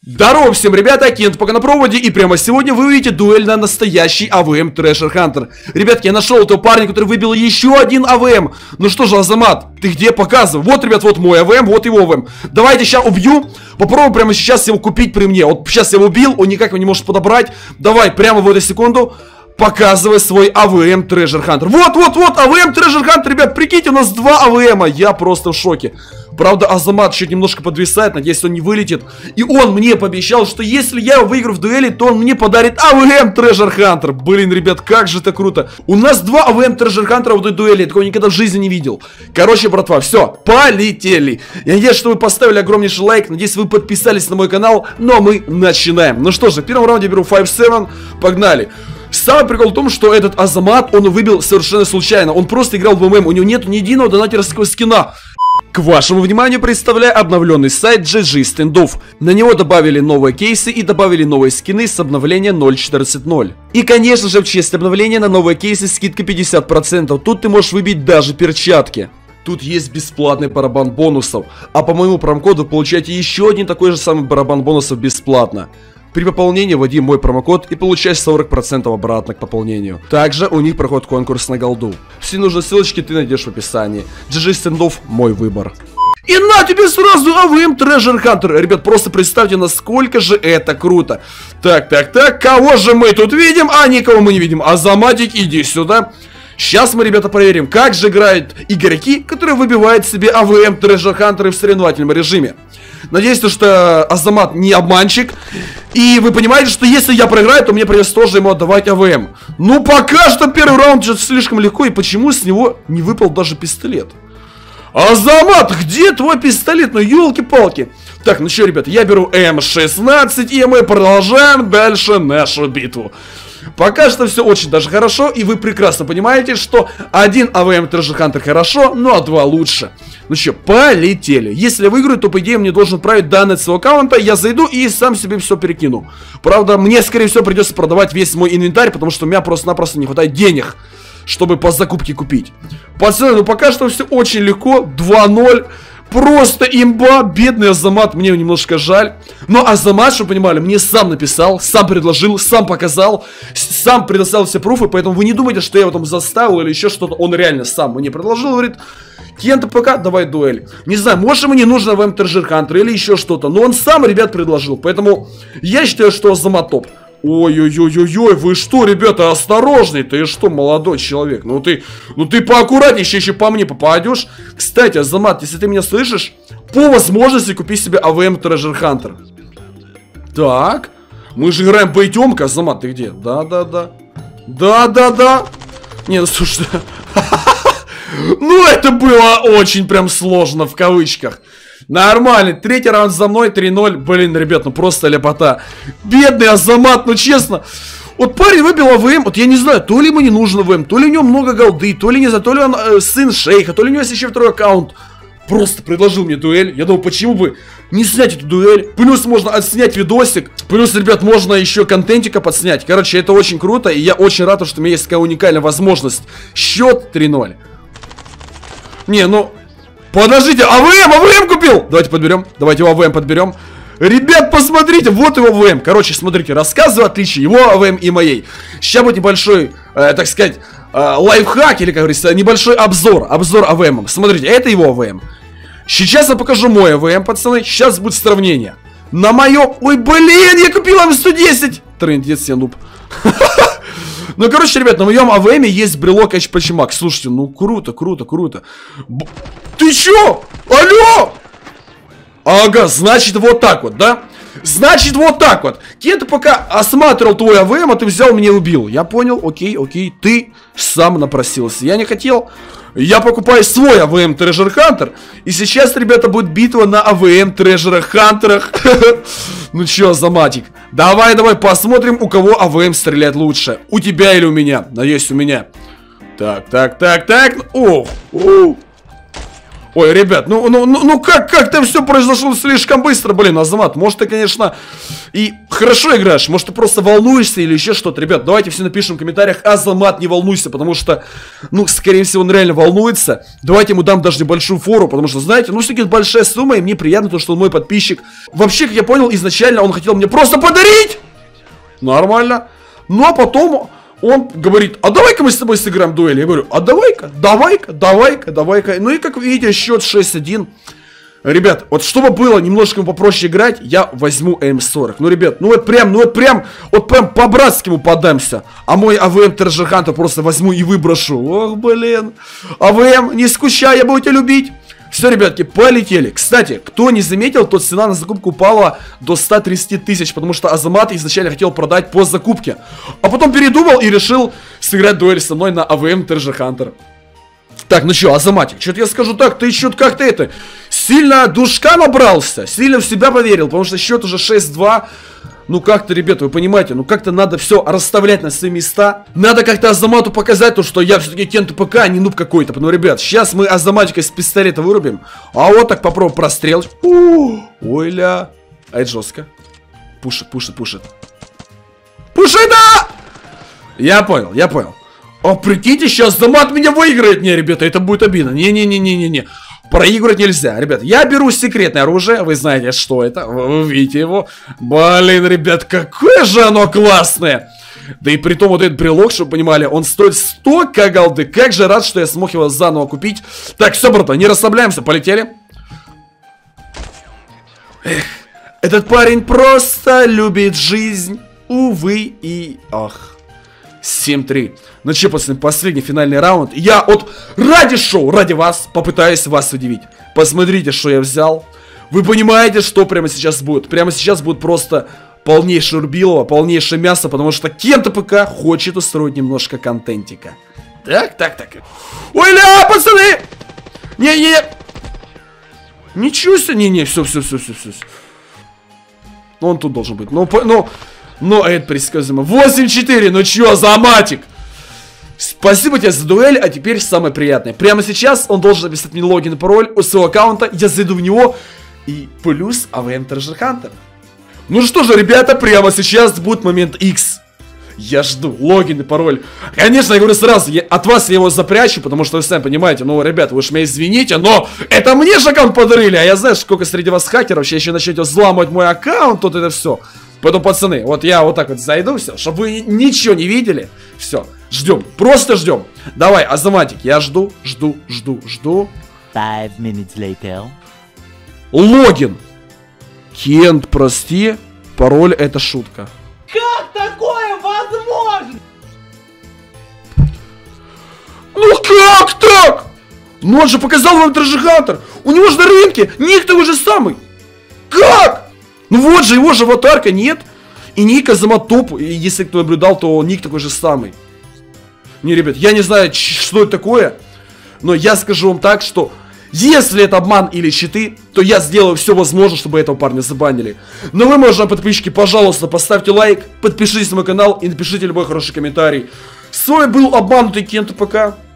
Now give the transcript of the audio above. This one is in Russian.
Здорово всем, ребята, Кент пока на проводе, и прямо сегодня вы увидите дуэль на настоящий АВМ Treasure Hunter. Ребятки, я нашел этого парня, который выбил еще один АВМ. Ну что же, Азамат, ты где? Показывай. Вот, ребят, вот мой АВМ, вот его АВМ. Давайте сейчас убью. Попробуем прямо сейчас его купить при мне. Вот сейчас я его убил, он никак его не может подобрать. Давай, прямо в эту секунду. Показывай свой АВМ Treasure Hunter. Вот, АВМ Treasure Hunter, ребят, прикиньте, у нас два АВМа. Я просто в шоке. Правда, Азамат чуть немножко подвисает, надеюсь, он не вылетит. И он мне пообещал, что если я выиграю в дуэли, то он мне подарит АВМ Treasure Hunter. Блин, ребят, как же это круто. У нас два АВМ Treasure Hunter в этой дуэли. Я такого никогда в жизни не видел. Короче, братва, все, полетели. Я надеюсь, что вы поставили огромнейший лайк. Надеюсь, вы подписались на мой канал. Ну а мы начинаем. Ну что же, в первом раунде я беру 5-7. Погнали. Самый прикол в том, что этот Азамат, он выбил совершенно случайно. Он просто играл в ММ, у него нет ни единого донатерского скина. К вашему вниманию представляю обновленный сайт GG Standoff. На него добавили новые кейсы и добавили новые скины с обновления 0.14.0. И конечно же, в честь обновления на новые кейсы скидка 50%. Тут ты можешь выбить даже перчатки. Тут есть бесплатный барабан бонусов. А по моему промокоду вы получаете еще один такой же самый барабан бонусов бесплатно. При пополнении вводи мой промокод и получай 40% обратно к пополнению. Также у них проходит конкурс на голду. Все нужные ссылочки ты найдешь в описании. GG Standoff — мой выбор. И на тебе сразу АВМ Treasure Hunter. Ребят, просто представьте, насколько же это круто. Так, кого же мы тут видим? А никого мы не видим. Азаматик, иди сюда. Сейчас мы, ребята, проверим, как же играют игроки, которые выбивают себе АВМ Treasure Hunter в соревновательном режиме. Надеюсь, что Азамат не обманщик. И вы понимаете, что если я проиграю, то мне придется тоже ему отдавать АВМ. Ну, пока что первый раунд что-то слишком легко. И почему с него не выпал даже пистолет? Азамат, где твой пистолет? Ну, елки-палки. Так, ну что, ребята, я беру М16, и мы продолжаем дальше нашу битву. Пока что все очень даже хорошо, и вы прекрасно понимаете, что один АВМ Treasure Hunter хорошо, ну а два лучше. Ну что, полетели. Если я выиграю, то по идее мне должен отправить данные от своего аккаунта, я зайду и сам себе все перекину. Правда, мне скорее всего придется продавать весь мой инвентарь, потому что у меня просто-напросто не хватает денег, чтобы по закупке купить. Пацаны, ну пока что все очень легко, 2-0. Просто имба, бедный Азамат, мне немножко жаль. Но Азамат, чтобы вы понимали, мне сам написал, сам предложил, сам показал, сам предоставил все пруфы. Поэтому вы не думайте, что я его там заставил или еще что-то. Он реально сам мне предложил, говорит: Кента, пока давай дуэль. Не знаю, может ему не нужно в Treasure Hunter или еще что-то. Но он сам, ребят, предложил. Поэтому я считаю, что Азамат топ. Ой-ой-ой-ой-ой, вы что, ребята, осторожней, ты что, молодой человек, ну ты поаккуратнее, еще по мне попадешь. Кстати, Азамат, если ты меня слышишь, по возможности купи себе АВМ Treasure Hunter. Так, мы же играем бойтемка, Азамат, ты где? Да. Не, ну слушай, ну это было очень прям сложно, в кавычках. Нормально, третий раунд за мной, 3-0. Блин, ребят, ну просто ляпота. Бедный Азамат, ну честно. Вот парень выбил АВМ, вот я не знаю, то ли ему не нужен АВМ, то ли у него много голды, то ли не знаю, то ли он сын шейха, то ли у него есть еще второй аккаунт. Просто предложил мне дуэль. Я думал, почему бы не снять эту дуэль. Плюс можно отснять видосик. Плюс, ребят, можно еще контентика подснять. Короче, это очень круто, и я очень рад, что у меня есть такая уникальная возможность. Счет 3-0. Не, ну... Подождите, АВМ купил! Давайте подберем, давайте его АВМ подберем. Ребят, посмотрите, вот его АВМ. Короче, смотрите, рассказываю отличие его АВМ и моей. Сейчас будет небольшой, так сказать, лайфхак, или, как говорится, небольшой обзор АВМ. Смотрите, это его АВМ. Сейчас я покажу мой АВМ, пацаны. Сейчас будет сравнение. На моем... Ой, блин, я купил М110. Трындец, я нуб. Ну, короче, ребят, на моем АВМе есть брелок HP Max. Слушайте, ну круто. Ты чё? Алло! Ага, значит вот так вот, да? Значит вот так вот. Кента пока осматривал твой АВМ, а ты взял меня и убил. Я понял, окей, ты сам напросился. Я не хотел. Я покупаю свой АВМ Treasure Hunter. И сейчас, ребята, будет битва на АВМ Treasure Hunter. Ну чё, Азаматик, давай посмотрим, у кого АВМ стреляет лучше. У тебя или у меня? Надеюсь, у меня. Так. Ох. Ой, ребят, ну как-то все произошло слишком быстро, блин, Азамат, может ты, конечно, и хорошо играешь, может ты просто волнуешься или еще что-то, ребят, давайте все напишем в комментариях, Азамат, не волнуйся, потому что, ну, скорее всего, он реально волнуется, давайте ему дам даже небольшую фору, потому что, знаете, ну, все-таки большая сумма, и мне приятно то, что он мой подписчик, вообще, как я понял, изначально он хотел мне просто подарить, нормально, ну, а потом... Он говорит, а давай-ка мы с тобой сыграем дуэль. Я говорю, а давай-ка. Ну и как видите, счет 6-1. Ребят, вот чтобы было немножко попроще играть, я возьму М40. Ну, ребят, вот прям по-братски ему подамся. А мой АВМ Treasure Hunter просто возьму и выброшу. Ох, блин. АВМ, не скучай, я буду тебя любить. Все, ребятки, полетели. Кстати, кто не заметил, то цена на закупку упала до 130 тысяч, потому что Азамат изначально хотел продать по закупке. А потом передумал и решил сыграть дуэль со мной на АВМ Treasure Hunter. Так, ну что, Азаматик, что-то я скажу так, ты что-то как-то это, сильно душка набрался, сильно в себя поверил, потому что счет уже 6-2. Ну как-то, ребята, вы понимаете, ну как-то надо все расставлять на свои места. Надо как-то Азамату показать то, что я все-таки Кент ПК, а не нуб какой-то. Ну, ребят, сейчас мы Азаматика из пистолета вырубим. А вот так попробуем прострел. Ой-ля. А это жестко. Пушит. Пушит, да! Я понял. О, прикиньте, сейчас Азамат меня выиграет. Не, ребята, это будет обидно. Не. Проигрывать нельзя, ребят. Я беру секретное оружие. Вы знаете, что это. Вы видите его. Блин, ребят, какое же оно классное. Да и при том вот этот брелок, чтобы вы понимали, он стоит 100к голды. Как же рад, что я смог его заново купить. Так, все, братан, не расслабляемся, полетели. Эх, этот парень просто любит жизнь. Увы и ах. 7-3. Ну че, пацаны, последний финальный раунд. Я вот ради шоу, ради вас попытаюсь вас удивить. Посмотрите, что я взял. Вы понимаете, что прямо сейчас будет? Прямо сейчас будет просто полнейшее рубилово, полнейшее мясо, потому что Кент ПК хочет устроить немножко контентика. Так. Ой-ля, пацаны! Не. Ничего себе, все. Ну, он тут должен быть. Но это предсказуемо. 8-4, ну чё, Азаматик? Спасибо тебе за дуэль, а теперь самое приятное. Прямо сейчас он должен написать мне логин и пароль у своего аккаунта, я зайду в него, и плюс АВМ Treasure Hunter. Ну что же, ребята, прямо сейчас будет момент X. Я жду логин и пароль. Конечно, я говорю сразу, от вас я его запрячу, потому что вы сами понимаете, ну, ребята, вы уж меня извините, но это мне же аккаунт подарили, а я знаю, сколько среди вас хакеров, сейчас еще начнете взламывать мой аккаунт, тут это все. Поэтому, пацаны, вот я вот так вот зайду, все, чтобы вы ничего не видели. Все, ждем, просто ждем. Давай, Азаматик, я жду. 5 minutes later. Логин. Кент, прости, пароль это шутка. Как такое возможно? Ну как так? Ну он же показал вам Treasure Hunter. У него же на рынке ник такой же самый. Как? Ну вот же, его же аватарка нет. И ник Азамат топ. И если кто наблюдал, то ник такой же самый. Не, ребят, я не знаю, что это такое. Но я скажу вам так, что если это обман или читы, то я сделаю все возможное, чтобы этого парня забанили. Но вы, мои подписчики, пожалуйста, поставьте лайк, подпишитесь на мой канал и напишите любой хороший комментарий. С вами был обманутый Кент ПК.